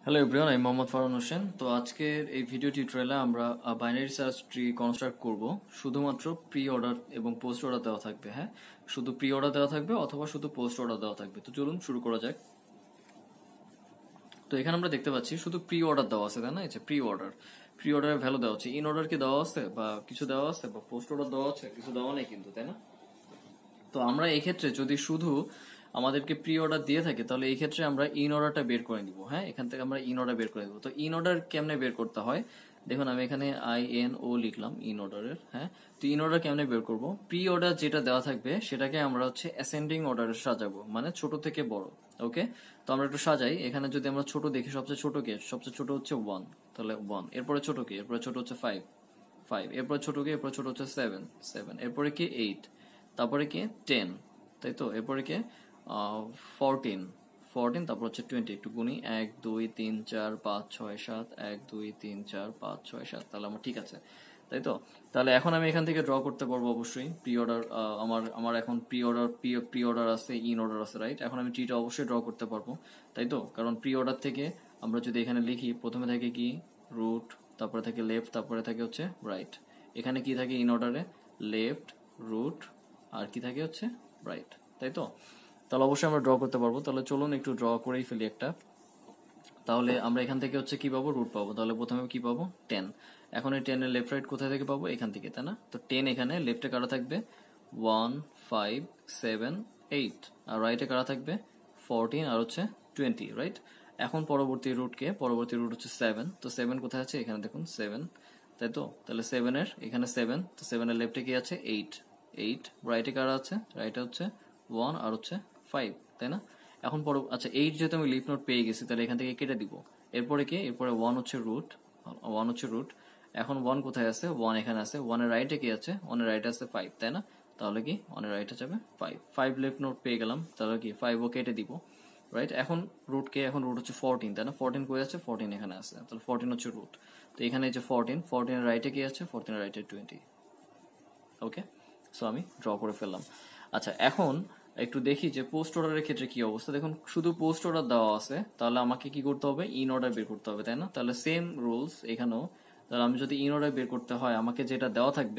Hello everyone, আমি মোহাম্মদ ফারুন হোসেন। তো আজকের এই ভিডিও টিউটোরিয়ালে আমরা বাইনারি সার্চ ট্রি কনস্ট্রাক্ট করব। শুধুমাত্র প্রি অর্ডার এবং পোস্ট অর্ডার দেওয়া থাকবে। হ্যাঁ, শুধু প্রি অর্ডার দেওয়া থাকবে অথবা শুধু পোস্ট অর্ডার দেওয়া থাকবে। তো চলুন শুরু করা যাক। তো এখানে আমরা দেখতে পাচ্ছি শুধু প্রি অর্ডার দেওয়া আছে, তাই না? প্রি অর্ডার, প্রি অর্ডারের ভ্যালু দেওয়া আছে। ইন অর্ডার কি দেওয়া আছে বা কিছু দেওয়া আছে, বা পোস্ট অর্ডার দেওয়া আছে? কিছু দেওয়া নেই কিন্তু, তাই না? তো আমরা এই ক্ষেত্রে যদি শুধু আমাদেরকে প্রি অর্ডার দিয়ে থাকে, তাহলে এই ক্ষেত্রে আমরা ইন অর্ডারটা বের করে নিব। হ্যাঁ, এখান থেকে আমরা ইন অর্ডার বের করে নিব। তো ইন অর্ডার কেমনে বের করতে হয় দেখুন, আমি এখানে INO লিখলাম ইন অর্ডারের। হ্যাঁ, তো ইন অর্ডার কেমনে বের করব? প্রি অর্ডার যেটা দেওয়া থাকবে সেটাকে আমরা অ্যাসেন্ডিং অর্ডারে সাজাবো, মানে ছোট থেকে বড়। ওকে, তো আমরা একটু সাজাই। এখানে যদি আমরা ছোট দেখি, সবচেয়ে ছোট কে? সবচেয়ে ছোট হচ্ছে 1, তাহলে 1। এরপরে ছোট কে? এরপরে ছোট হচ্ছে 5, 5। এরপরে ছোট কে? এরপরে ছোট হচ্ছে 7, 7। এরপরে কি 8, তারপরে কি 10, তাই তো? এরপরে কি 14, 14। তারপর হচ্ছে 20। একটু গুনি, 1 2 3 4 5 6 7, 1 2 3 4 5 6 7। তাহলে আমার ঠিক আছে, তাই তো? তাহলে এখন আমি এখান থেকে ড্র করতে পারবো অবশ্যই প্রি অর্ডার। আমার আমার এখন প্রি অর্ডার আছে, ইন অর্ডার আছে, রাইট? এখন আমি ট্রিটা অবশ্যই ড্র করতে পারবো, তাই তো? কারণ প্রি অর্ডার থেকে আমরা যদি এখানে লিখি, প্রথমে থাকে কি রুট, তারপরে থাকে লেফট, তারপরে থাকে হচ্ছে রাইট। এখানে কি থাকে ইন অর্ডারে? লেফট, রুট, আর কি থাকে হচ্ছে রাইট, তাই তো? তাহলে অবশ্যই আমরা ড্র করতে পারবো। তাহলে চলুন একটু ড্র করেই ফেলি একটা। তাহলে আমরা এখান থেকে কি পাবো? রুট পাবো। তাহলে প্রথমে কি পাবো? 10। এখন এই 10 এর লেফট রাইট কোথায় থেকে পাবো? এখান থেকে, তাই না? তো 10 এখানে লেফটে কারা থাকবে? 1 5 7 8, আর রাইটে কারা থাকবে? 14 আর হচ্ছে 20, রাইট? এখন পরবর্তী রুট হচ্ছে 7। তো 7 কোথায় আছে? এখানে দেখুন 7, তাই তো? তাহলে 7 এর এখানে 7, তো 7 এর লেফটে কি আছে? 8, 8। রাইটে কারা আছে? রাইটে হচ্ছে 1 আর হচ্ছে 5, তাই না? এখন আচ্ছা, 8 যেহেতু আমি লিফ নোট পেয়ে গেছি, তাহলে এখান থেকে কেটে দিব। এরপরে কি? এরপরে 1 হচ্ছে রুট, 1 হচ্ছে রুট। এখন 1 কোথায় আছে? 1 এখানে আছে। 1 এর রাইটে কি আছে? 1 এর রাইটে আছে 5, তাই না? তাহলে কি 1 এর রাইটে যাবে 5, 5 লিফ নোট পেয়ে গেলাম। তাহলে কি 5 ও কেটে দিব, রাইট? এখন এখন রুট হচ্ছে 14, তাই না? 14 কই আছে? 14 এখানে আছে। তাহলে 14 হচ্ছে রুট। তো এখানে এই যে 14, 14 এর রাইটে কি আছে? 14 এর রাইটে 20। ওকে, সো আমি ড্র করে ফেললাম। আচ্ছা, এখন একটু দেখি যে পোস্ট অর্ডারের ক্ষেত্রে কি অবস্থা। দেখুন, শুধু পোস্ট অর্ডার দেওয়া আছে, তাহলে আমাকে কি করতে হবে? ইন অর্ডার বের করতে হবে, তাই না? তাহলে সেম রুলস এখানেও। তাহলে আমি যদি ইন অর্ডার বের করতে হয়, আমাকে যেটা দেওয়া থাকবে,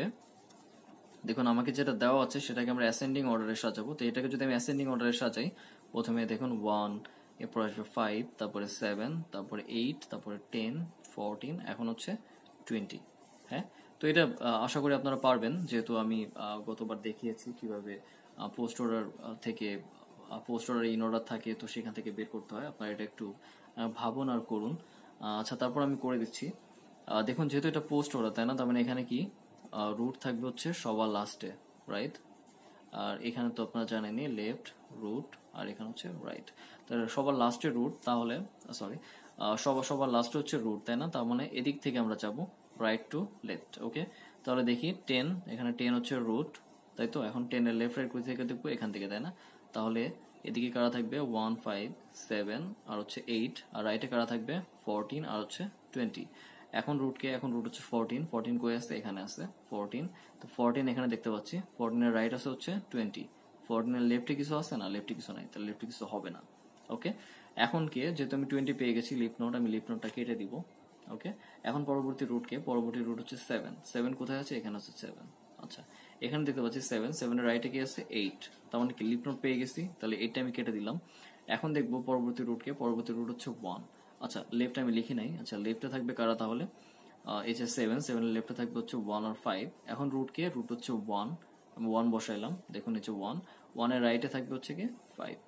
দেখুন আমাকে যেটা দেওয়া আছে সেটাকে আমরা অ্যাসেন্ডিং অর্ডারে সাজাবো। তো এটাকে যদি আমি অ্যাসেন্ডিং অর্ডারে সাজাই, প্রথমে দেখুন 1, এরপর আসবে 5, তারপরে 7, তারপরে 8, তারপরে 10, 14, এখন হচ্ছে 20। হ্যাঁ, তো এটা আশা করি আপনারা পারবেন, যেহেতু আমি গতবার দেখিয়েছি কিভাবে পোস্ট অর্ডার থেকে পোস্ট অর্ডার ইন অর্ডার থাকে, তো সেখান থেকে বের করতে হয়। আপনারা এটা একটু ভাবুন আর করুন। আচ্ছা, তারপর আমি করে দিচ্ছি। দেখুন, যেহেতু এটা পোস্ট অর্ডার, তাই না? তার মানে এখানে কি রুট থাকবে হচ্ছে সবার লাস্টে, রাইট? আর এখানে তো আপনারা জানেনই লেফট, রুট, আর এখানে হচ্ছে রাইট। তাহলে সবার লাস্টে রুট, তাহলে সরি, সবার লাস্টে হচ্ছে রুট, তাই না? তার মানে এদিক থেকে আমরা যাব রাইট টু লেফট। ওকে, তাহলে দেখি 10, এখানে 10 হচ্ছে রুট, তাই তো? এখন 10 এর লেফট রাইট কোথা থেকে দেখবো? এখান থেকে, তাই না? তাহলে এদিকে কারা থাকবে? 1 5 7 আর হচ্ছে 8, আর রাইটে কারা থাকবে? 14 আর হচ্ছে 20। এখন রুট হচ্ছে 14, 14 কই আছে? এখানে আছে 14। তো 14 এখানে দেখতে পাচ্ছি, 14 এর রাইট আছে হচ্ছে 20, 14 এর লেফটে কিছু আছে না? লেফটে কিছু নাই, তাহলে লেফটে কিছু হবে না। ওকে, এখন যেহেতু আমি 20 পেয়ে গেছি লিফ নোট, আমি লিফ নোটটা কেটে দিব। ওকে, এখন পরবর্তী রুট হচ্ছে 7, 7 কোথায় আছে? এখানে আছে 7। আচ্ছা, এখানে দেখতে পাচ্ছি 7, 7 এর রাইটে কি আছে? 8, তার মানে কি লিফ নোট পেয়ে গেছি, তাহলে 8টা আমি কেটে দিলাম। এখন দেখবো পরবর্তী রুট হচ্ছে 1। আচ্ছা, লেফটে আমি লিখি নাই। আচ্ছা, লেফটে থাকবে কারা তাহলে? এই যে 7, 7 এর লেফটে থাকবে হচ্ছে 1 আর 5। এখন রুট হচ্ছে 1, আমি 1 বসাইলাম। দেখুন এই যে 1, 1 এর রাইটে থাকবে হচ্ছে কি 5।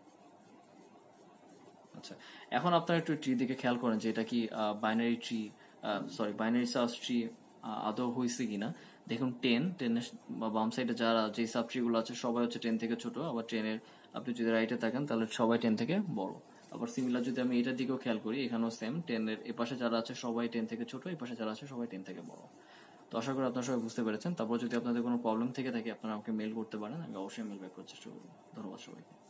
আচ্ছা, এখন আপনারা একটু ট্রি দিকে খেয়াল করেন যে এটা কি বাইনারি সার্চ ট্রি আদৌ হয়েছে কিনা। দেখুন 10 এর বাম সাইডে যে সাব ট্রি গুলো আছে সবাই হচ্ছে 10 থেকে ছোট, আবার 10 এর আপনি যদি রাইটে থাকেন তাহলে সবাই 10 থেকে বড়। আবার সিমিলার যদি আমি এটার দিকেও খেয়াল করি, এখানেও সেম, 10 এর এপাশে যারা আছে সবাই 10 থেকে ছোট, এই পাশে যারা আছে সবাই 10 থেকে বড়। তো আশা করি আপনারা সবাই বুঝতে পেরেছেন। তারপর যদি আপনাদের কোনো প্রবলেম থেকে থাকে, আপনারা আমাকে মেল করতে পারেন, আমি অবশ্যই মেল ব্যাক করার চেষ্টা করবো। ধন্যবাদ সবাইকে।